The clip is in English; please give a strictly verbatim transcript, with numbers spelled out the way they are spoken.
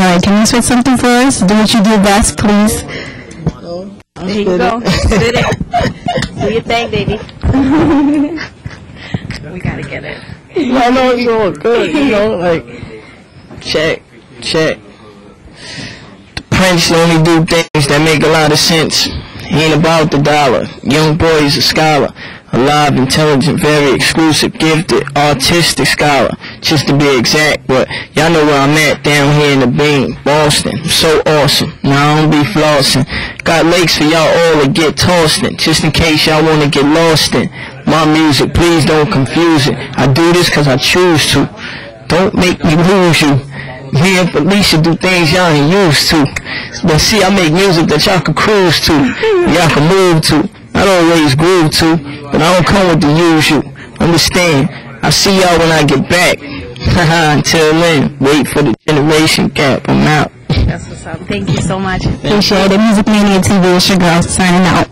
Alright, can you spit something for us? Do what you do best, please. There you go. Spit it. Do your thing, baby. We gotta get it. I know it's all good, you know, like, check, check. The Prince only do things that make a lot of sense. He ain't about the dollar. Young boy is a scholar. Alive, intelligent, very exclusive, gifted, artistic scholar. Just to be exact, but y'all know where I'm at down here in the Bean, Boston. I'm so awesome. Now I don't be flossing. Got lakes for y'all all to get tossed in, just in case y'all want to get lost in. My music, please don't confuse it. I do this cause I choose to. Don't make me lose you. Me and Felicia do things y'all ain't used to. But see, I make music that y'all can cruise to, y'all can move to. I don't always groove to, but I don't come with the usual. Understand, I'll see y'all when I get back. Haha, until then, wait for the generation gap. I'm out. That's what's up. Thank you so much. Appreciate it. Music Mania T V, it's your girl signing out.